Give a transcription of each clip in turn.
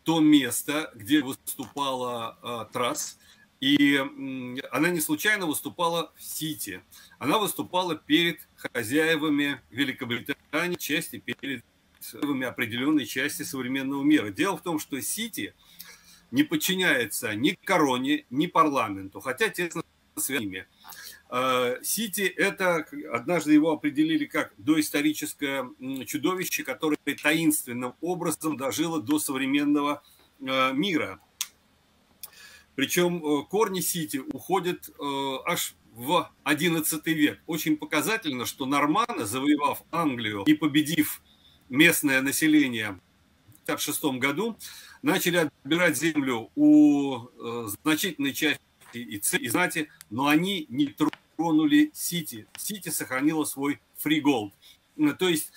то место, где выступала Трасс, и она не случайно выступала в Сити. Она выступала перед хозяевами Великобритании, части перед определенной части современного мира. Дело в том, что Сити не подчиняется ни короне, ни парламенту, хотя тесно связаны. Сити – это, однажды его определили как доисторическое чудовище, которое таинственным образом дожило до современного мира. Причем корни Сити уходят аж в XI век. Очень показательно, что норманы, завоевав Англию и победив местное население в 1956 году, начали отбирать землю у значительной части и знати, но они не тронули Сити. Сити сохранила свой free gold. То есть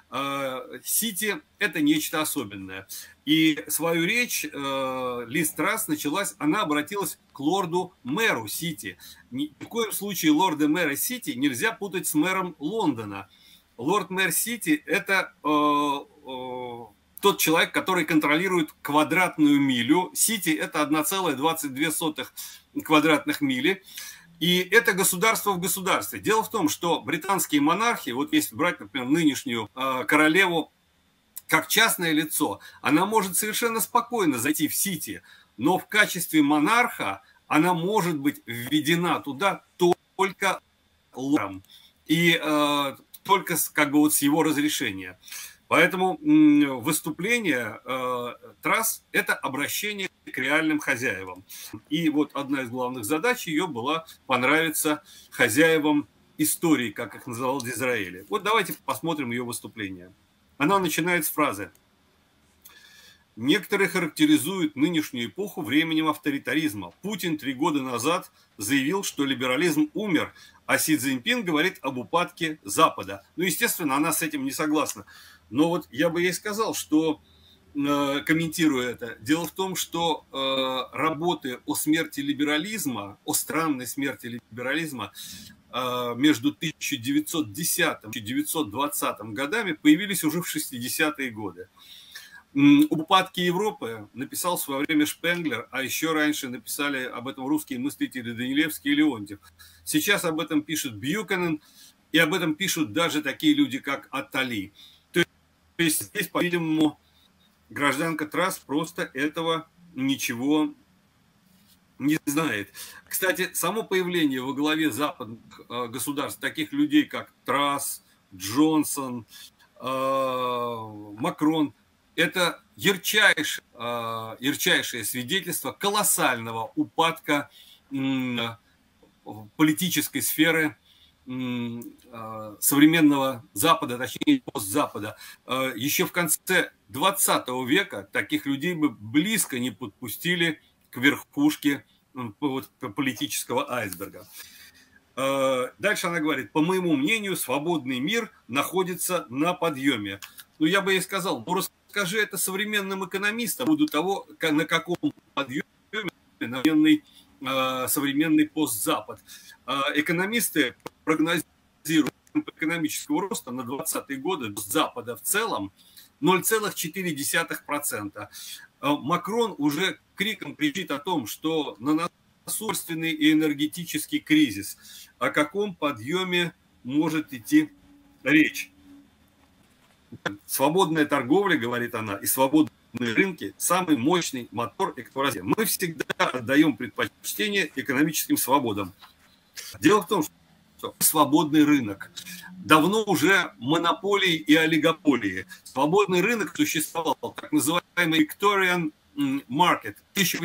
Сити – это нечто особенное. И свою речь Лиз Трасс началась, она обратилась к лорду-мэру Сити. Ни в коем случае лорда-мэра Сити нельзя путать с мэром Лондона. Лорд-мэр Сити – это тот человек, который контролирует квадратную милю. Сити – это 1,22 квадратных мили. И это государство в государстве. Дело в том, что британские монархи, вот если брать, например, нынешнюю королеву как частное лицо, она может совершенно спокойно зайти в Сити, но в качестве монарха она может быть введена туда только лордом. И только как бы вот с его разрешения. Поэтому выступление Трасс – это обращение к реальным хозяевам. И вот одна из главных задач ее была понравиться хозяевам истории, как их называл Дизраэли. Вот давайте посмотрим ее выступление. Она начинает с фразы: «Некоторые характеризуют нынешнюю эпоху временем авторитаризма. Путин 3 года назад заявил, что либерализм умер, а Си Цзиньпин говорит об упадке Запада». Ну, естественно, она с этим не согласна. Но вот я бы ей сказал, что, комментируя это, дело в том, что работы о смерти либерализма, о странной смерти либерализма между 1910 и 1920 годами появились уже в 60-е годы. Об упадке Европы написал в свое время Шпенглер, а еще раньше написали об этом русские мыслители Данилевский и Леонтьев. Сейчас об этом пишет Бьюкенен, и об этом пишут даже такие люди, как Аттали. То есть здесь, по-видимому, гражданка Трасс просто этого ничего не знает. Кстати, само появление во главе западных государств таких людей, как Трасс, Джонсон, Макрон, это ярчайшее свидетельство колоссального упадка политической сферы современного Запада, точнее постзапада. Еще в конце 20 века таких людей бы близко не подпустили к верхушке политического айсберга. Дальше она говорит: по моему мнению, свободный мир находится на подъеме. Ну, я бы ей сказал: ну, расскажи это современным экономистам по поводу того, на каком подъеме современный постзапад. Экономисты прогнозируют экономического роста на 20-е годы Запада в целом 0,4%. Макрон уже криком кричит о том, что на насущный и энергетический кризис. О каком подъеме может идти речь? Свободная торговля, говорит она, и свободные рынки – самый мощный мотор экспорта. Мы всегда отдаем предпочтение экономическим свободам. Дело в том, что свободный рынок давно уже монополии и олигополии. Свободный рынок существовал, так называемый Victorian Market,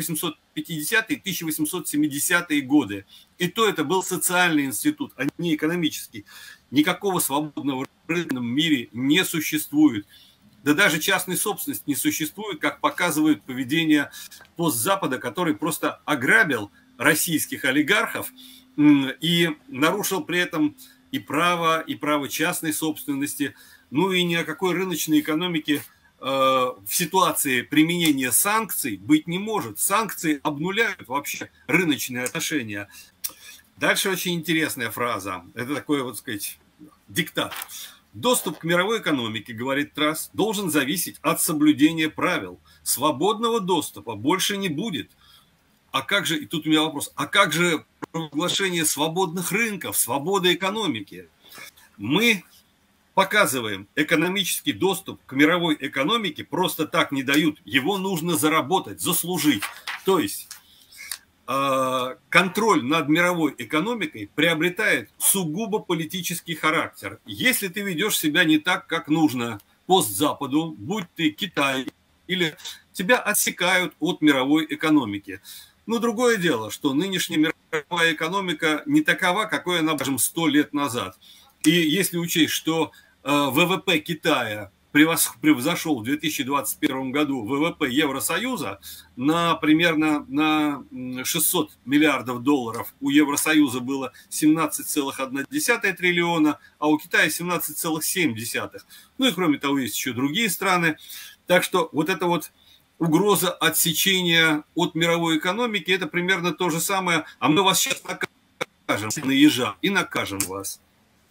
1850-1870-е годы. И то это был социальный институт, а не экономический. Никакого свободного рынка в мире не существует. Да даже частной собственности не существует, как показывает поведение постзапада, который просто ограбил российских олигархов и нарушил при этом и право частной собственности. Ну и ни о какой рыночной экономике в ситуации применения санкций быть не может. Санкции обнуляют вообще рыночные отношения. Дальше очень интересная фраза. Это такой, вот сказать, диктат. Доступ к мировой экономике, говорит Трасс, должен зависеть от соблюдения правил. Свободного доступа больше не будет. А как же, и тут у меня вопрос, а как же провозглашение свободных рынков, свободы экономики? Мы показываем, экономический доступ к мировой экономике просто так не дают. Его нужно заработать, заслужить. То есть контроль над мировой экономикой приобретает сугубо политический характер. Если ты ведешь себя не так, как нужно постзападу, будь ты Китай, или тебя отсекают от мировой экономики. Но другое дело, что нынешняя мировая экономика не такова, какой она, скажем, 100 лет назад. И если учесть, что ВВП Китая превзошел в 2021 году ВВП Евросоюза примерно на 600 миллиардов долларов. У Евросоюза было 17,1 триллиона, а у Китая 17,7. Ну и кроме того, есть еще другие страны. Так что вот эта вот угроза отсечения от мировой экономики, это примерно то же самое. А мы вас сейчас накажем на ежа и накажем вас.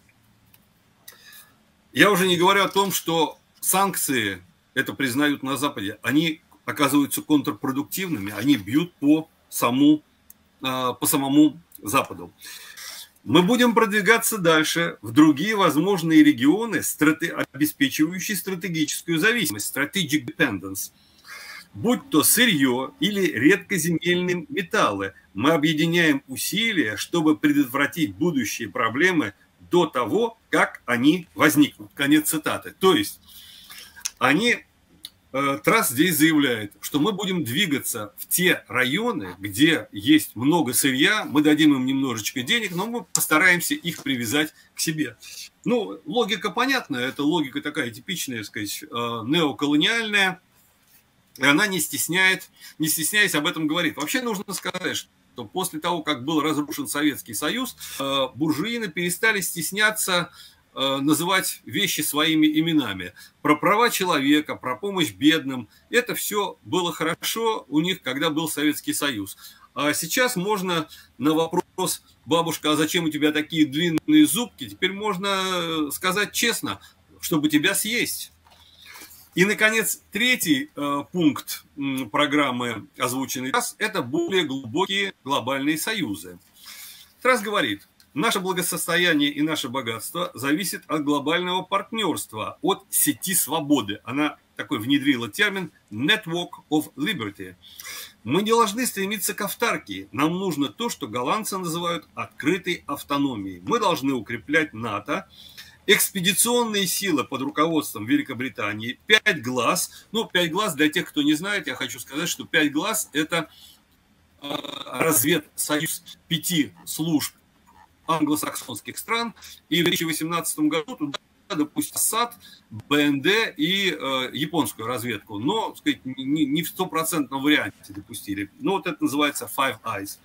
Я уже не говорю о том, что санкции, это признают на Западе, они оказываются контрпродуктивными, они бьют по самому Западу. Мы будем продвигаться дальше в другие возможные регионы, обеспечивающие стратегическую зависимость, strategic dependence. Будь то сырье или редкоземельные металлы, мы объединяем усилия, чтобы предотвратить будущие проблемы до того, как они возникнут. Конец цитаты. То есть Трасс здесь заявляет, что мы будем двигаться в те районы, где есть много сырья, мы дадим им немножечко денег, но мы постараемся их привязать к себе. Ну, логика понятная, это логика такая типичная, так сказать, неоколониальная, и она не стесняясь об этом говорит. Вообще нужно сказать, что после того, как был разрушен Советский Союз, буржуины перестали стесняться называть вещи своими именами. Про права человека, про помощь бедным. Это все было хорошо у них, когда был Советский Союз. А сейчас можно на вопрос: бабушка, а зачем у тебя такие длинные зубки? Теперь можно сказать честно, чтобы тебя съесть. И, наконец, третий пункт программы, озвученный Трасс, это более глубокие глобальные союзы. Трасс говорит: наше благосостояние и наше богатство зависит от глобального партнерства, от сети свободы. Она такой внедрила термин Network of Liberty. Мы не должны стремиться к автаркии. Нам нужно то, что голландцы называют открытой автономией. Мы должны укреплять НАТО, экспедиционные силы под руководством Великобритании, 5 глаз. Ну, 5 глаз, для тех, кто не знает, я хочу сказать, что 5 глаз – это разведсоюз 5 служб англосаксонских стран, и в 2018 году туда допустили САД, БНД и японскую разведку, но, так сказать, не в стопроцентном варианте допустили. Ну, вот это называется Five Eyes.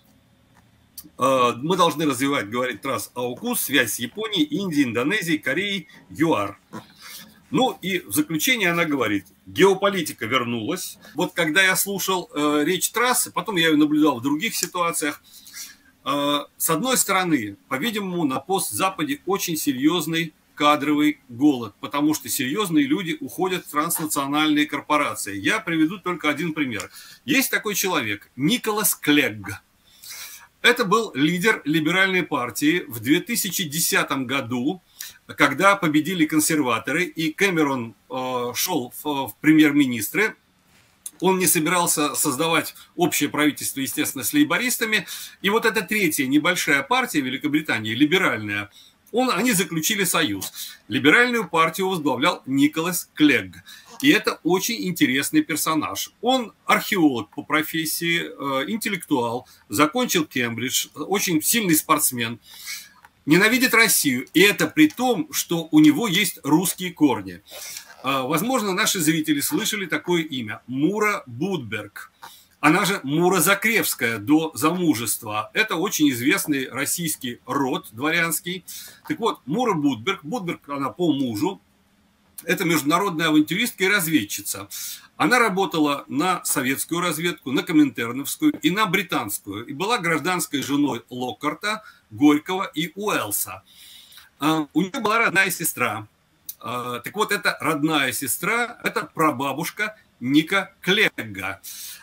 Мы должны развивать, говорит Трасс, АУКУС, связь с Японией, Индией, Индонезией, Кореей, ЮАР. Ну и в заключение она говорит: геополитика вернулась. Вот когда я слушал речь Трассы, потом я ее наблюдал в других ситуациях, с одной стороны, по-видимому, на постзападе очень серьезный кадровый голод, потому что серьезные люди уходят в транснациональные корпорации. Я приведу только один пример. Есть такой человек, Николас Клегг. Это был лидер либеральной партии в 2010 году, когда победили консерваторы, и Кэмерон шел в премьер-министры. Он не собирался создавать общее правительство, естественно, с лейбористами. И вот эта третья небольшая партия Великобритании, либеральная, они заключили союз. Либеральную партию возглавлял Николас Клегг. И это очень интересный персонаж. Он археолог по профессии, интеллектуал, закончил Кембридж, очень сильный спортсмен, ненавидит Россию. И это при том, что у него есть русские корни. Возможно, наши зрители слышали такое имя – Мура Будберг. Она же Мура Закревская до замужества. Это очень известный российский род дворянский. Так вот, Мура Будберг, она по мужу, это международная авантюристка и разведчица. Она работала на советскую разведку, на коминтерновскую и на британскую. И была гражданской женой Локкарта, Горького и Уэллса. У нее была родная сестра. Так вот, эта родная сестра – это прабабушка Ника Клегга.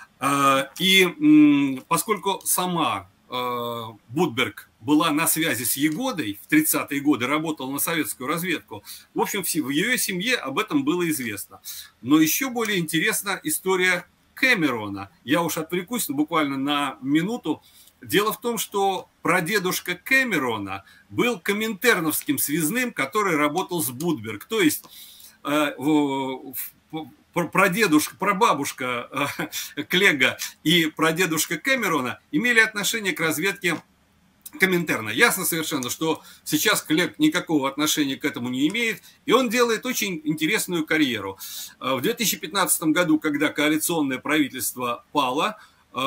И поскольку сама Будберг была на связи с Егодой в 30-е годы, работала на советскую разведку, в общем, в ее семье об этом было известно. Но еще более интересна история Кэмерона. Я уж отвлекусь буквально на минуту. Дело в том, что прадедушка Кэмерона был коминтерновским связным, который работал с Будберг. То есть прабабушка Клегга и прадедушка Кэмерона имели отношение к разведке Коминтерна. Ясно совершенно, что сейчас Клегг никакого отношения к этому не имеет, и он делает очень интересную карьеру. В 2015 году, когда коалиционное правительство пало,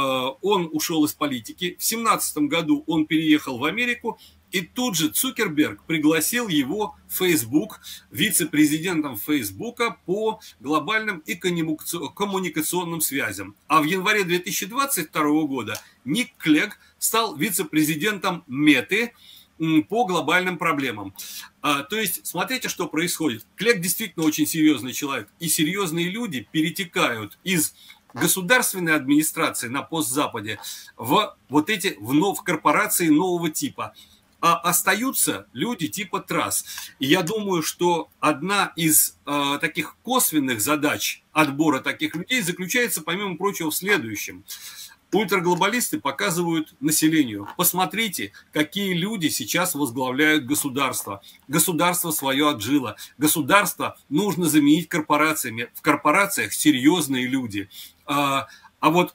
он ушел из политики. В 2017 году он переехал в Америку, и тут же Цукерберг пригласил его в Facebook вице-президентом Фейсбука по глобальным и коммуникационным связям. А в январе 2022 года Ник Клегг стал вице-президентом Меты по глобальным проблемам. То есть, смотрите, что происходит. Клегг действительно очень серьезный человек, и серьезные люди перетекают из государственной администрации на постзападе в вот эти в корпорации нового типа. А остаются люди типа Трасс. И я думаю, что одна из таких косвенных задач отбора таких людей заключается, помимо прочего, в следующем. Ультраглобалисты показывают населению: посмотрите, какие люди сейчас возглавляют государство. Государство свое отжило. Государство нужно заменить корпорациями. В корпорациях серьезные люди. А вот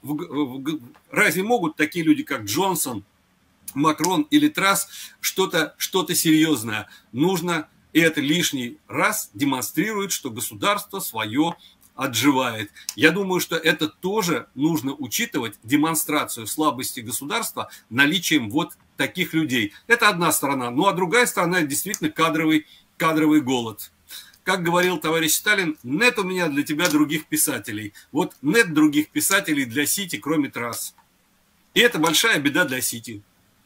разве могут такие люди, как Джонсон, Макрон или Трасс, что-то серьезное? Нужно, и это лишний раз демонстрирует, что государство свое отживает. Я думаю, что это тоже нужно учитывать, демонстрацию слабости государства наличием вот таких людей. Это одна сторона. Ну а другая сторона – это действительно кадровый голод. Как говорил товарищ Сталин: нет у меня для тебя других писателей. Вот нет других писателей для Сити, кроме Трасс. И это большая беда для Сити.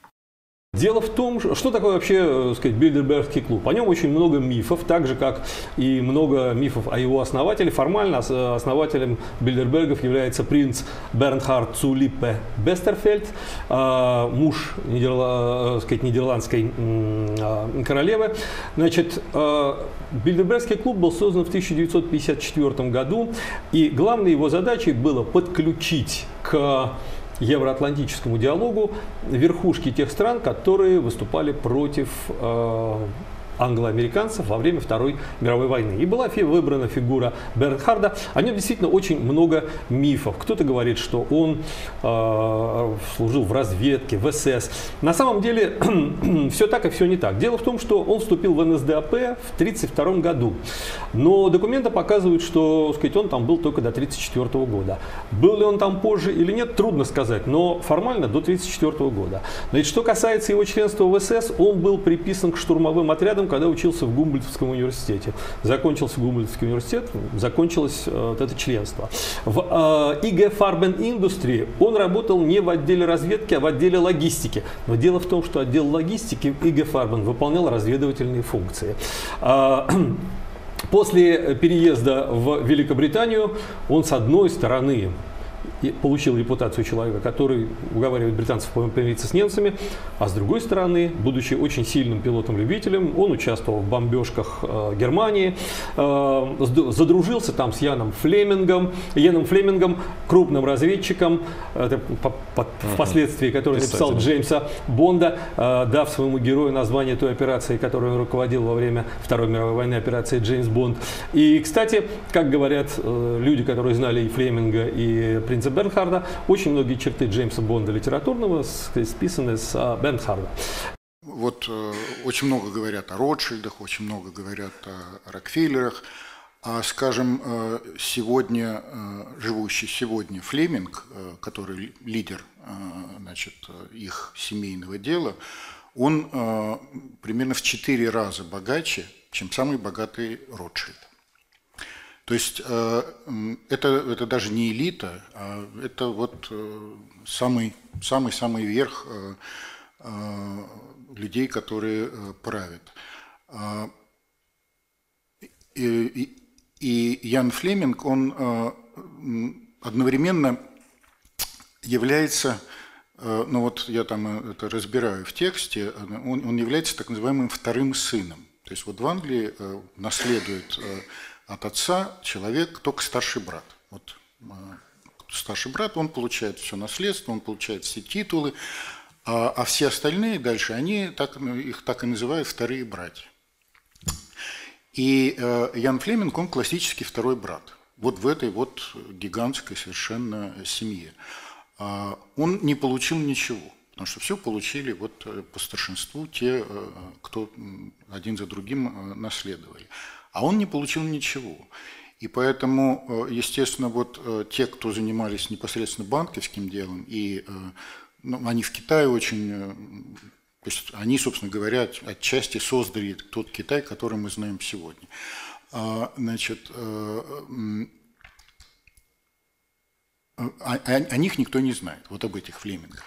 Дело в том, что такое вообще, сказать, Бильдербергский клуб. О нем очень много мифов, так же, как и много мифов о его основателе. Формально основателем Бильдербергов является принц Бернхард цу Липпе Бестерфельд, муж нидерландской королевы. Значит, Бильдербергский клуб был создан в 1954 году, и главной его задачей было подключить к евроатлантическому диалогу верхушки тех стран, которые выступали против англо-американцев во время Второй мировой войны. И была выбрана фигура Бернхарда. О нем действительно очень много мифов. Кто-то говорит, что он служил в разведке, в СС. На самом деле все так и все не так. Дело в том, что он вступил в НСДАП в 1932 году. Но документы показывают, что, сказать, он там был только до 1934 года. Был ли он там позже или нет, трудно сказать. Но формально до 1934 года. Значит, что касается его членства в СС, он был приписан к штурмовым отрядам, когда учился в Гумбольдтском университете. Закончился Гумбольдтский университет, закончилось вот это членство. В IG Farben Industry он работал не в отделе разведки, а в отделе логистики. Но дело в том, что отдел логистики IG Farben выполнял разведывательные функции. После переезда в Великобританию он, с одной стороны, получил репутацию человека, который уговаривает британцев помириться с немцами, а с другой стороны, будучи очень сильным пилотом-любителем, он участвовал в бомбежках Германии, задружился там с Яном Флемингом, крупным разведчиком, впоследствии, который написал Джеймса Бонда, дав своему герою название той операции, которую он руководил во время Второй мировой войны, операция Джеймс Бонд. И, кстати, как говорят люди, которые знали и Флеминга, и принца Бернхарда, очень многие черты Джеймса Бонда литературного списаны с Бернхарда. Вот очень много говорят о Ротшильдах, очень много говорят о Рокфеллерах. А, скажем, сегодня, живущий сегодня Флеминг, который лидер, значит, их семейного дела, он примерно в 4 раза богаче, чем самый богатый Ротшильд. То есть это даже не элита, а это вот самый верх людей, которые правят. И Ян Флеминг, он одновременно является, ну вот я там это разбираю в тексте, он является так называемым вторым сыном. То есть вот в Англии наследует от отца человек только старший брат. Вот старший брат, он получает все наследство, он получает все титулы, а все остальные дальше, их так и называют вторые братья. И Ян Флеминг, он классический второй брат. Вот в этой вот гигантской совершенно семье. Он не получил ничего, потому что все получили вот по старшинству те, кто один за другим наследовали. А он не получил ничего. И поэтому, естественно, вот те, кто занимались непосредственно банковским делом, и они в Китае очень... То есть они, собственно говоря, отчасти создали тот Китай, который мы знаем сегодня. Значит, о них никто не знает, вот об этих Флемингах.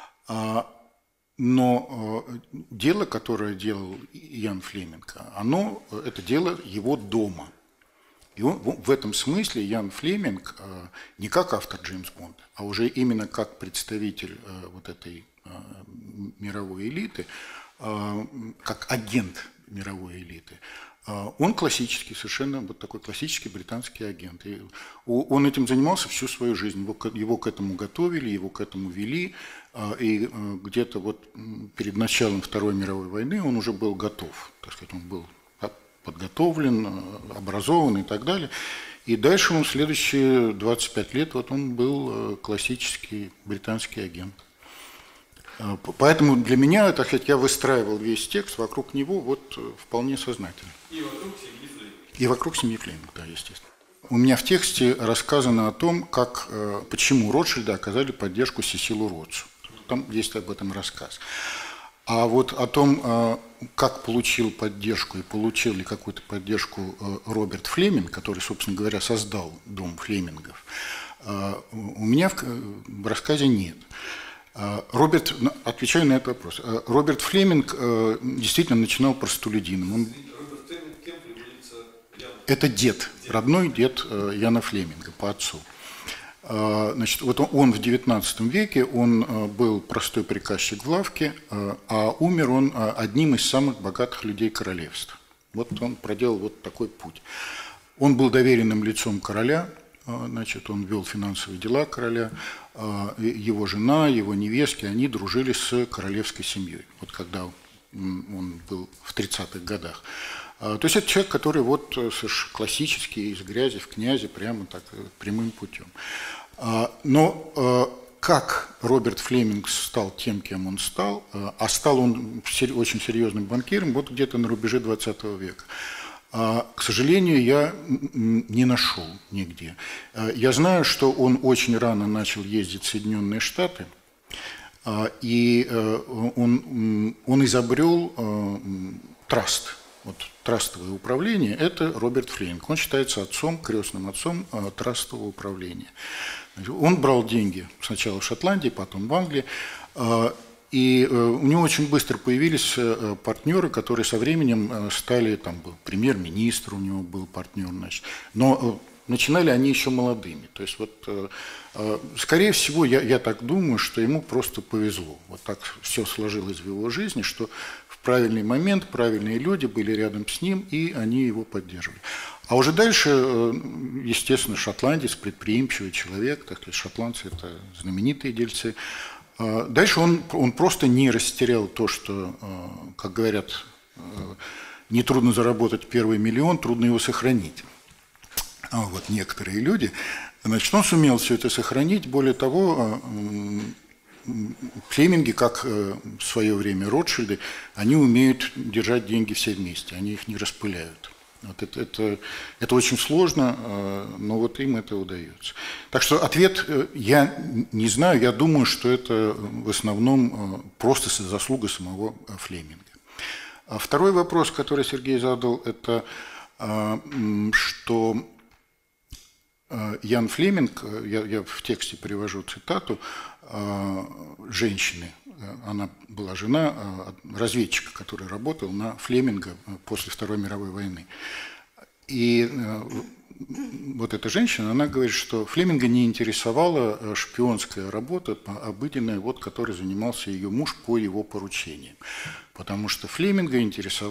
Но дело, которое делал Ян Флеминг, это дело его дома. И в этом смысле Ян Флеминг не как автор Джеймс Бонда, а уже именно как представитель вот этой мировой элиты, как агент мировой элиты, он классический, совершенно вот такой классический британский агент. И он этим занимался всю свою жизнь. Его к этому готовили, его к этому вели. И где-то вот перед началом Второй мировой войны он уже был готов. Так сказать, он был подготовлен, образован и так далее. И дальше он следующие 25 лет вот он был классический британский агент. Поэтому для меня, так сказать, я выстраивал весь текст вокруг него вот вполне сознательно. И вокруг семьи Флеминг. И вокруг семьи Флеминг, да, естественно. У меня в тексте рассказано о том, почему Ротшильды оказали поддержку Сесилу Ротсу. Там есть об этом рассказ. А вот о том, как получил поддержку и получил ли какую-то поддержку Роберт Флеминг, который, собственно говоря, создал дом Флемингов, у меня в рассказе нет. Отвечаю на этот вопрос. Роберт Флеминг действительно начинал простолюдином. Это дед, родной дед Яна Флеминга по отцу. Значит, вот он в XIX веке, он был простой приказчик в лавке, а умер он одним из самых богатых людей королевства. Вот он проделал вот такой путь. Он был доверенным лицом короля, значит, он вел финансовые дела короля, его жена, его невестки, они дружили с королевской семьей, вот когда он был в 30-х годах. То есть это человек, который вот классический, из грязи в князи, прямо так, прямым путем. Но как Роберт Флеминг стал тем, кем он стал, а стал он очень серьезным банкиром вот где-то на рубеже 20 века, к сожалению, я не нашел нигде. Я знаю, что он очень рано начал ездить в Соединенные Штаты, и он изобрел траст. Вот трастовое управление – это Роберт Флеминг. Он считается крестным отцом трастового управления. Он брал деньги сначала в Шотландии, потом в Англии. И у него очень быстро появились партнеры, которые со временем стали, там был премьер-министр, у него был партнер, значит. Но начинали они еще молодыми. То есть вот, скорее всего, я так думаю, что ему просто повезло. Вот так все сложилось в его жизни, что в правильный момент правильные люди были рядом с ним, и они его поддерживали. А уже дальше, естественно, шотландец, предприимчивый человек, так сказать, шотландцы – это знаменитые дельцы. Дальше он просто не растерял то, что, как говорят, нетрудно заработать первый миллион, трудно его сохранить. Вот некоторые люди, значит, он сумел все это сохранить. Более того, Флеминги, как в свое время Ротшильды, они умеют держать деньги все вместе, они их не распыляют. Вот это очень сложно, но вот им это удается. Так что ответ я не знаю, я думаю, что это в основном просто заслуга самого Флеминга. А второй вопрос, который Сергей задал, это что Ян Флеминг, я в тексте привожу цитату женщины, она была жена разведчика, который работал на Флеминга после Второй мировой войны. И вот эта женщина, она говорит, что Флеминга не интересовала шпионская работа, обыденная, вот, которой занимался ее муж по его поручениям. Потому что Флеминга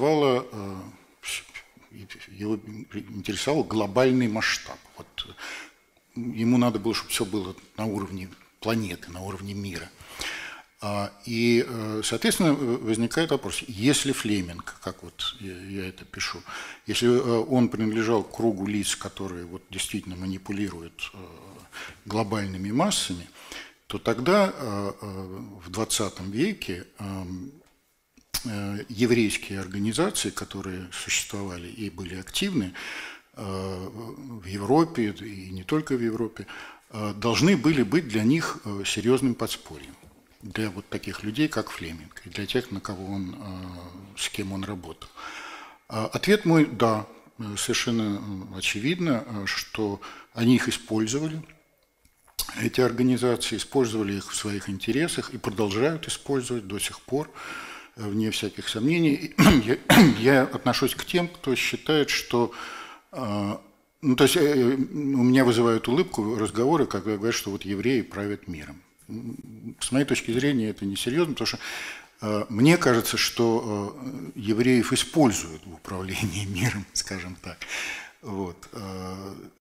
его интересовал глобальный масштаб. Вот, ему надо было, чтобы все было на уровне планеты, на уровне мира. И, соответственно, возникает вопрос, если Флеминг, как вот я это пишу, если он принадлежал к кругу лиц, которые вот действительно манипулируют глобальными массами, то тогда в 20 веке еврейские организации, которые существовали и были активны в Европе, и не только в Европе, должны были быть для них серьезным подспорьем. Для вот таких людей, как Флеминг, и для тех, с кем он работал. Ответ мой – да, совершенно очевидно, что они их использовали, эти организации использовали их в своих интересах и продолжают использовать до сих пор, вне всяких сомнений. Я отношусь к тем, кто считает, что… Ну, то есть у меня вызывают улыбку разговоры, когда говорят, что вот евреи правят миром. С моей точки зрения это несерьезно, потому что мне кажется, что евреев используют в управлении миром, скажем так. Вот.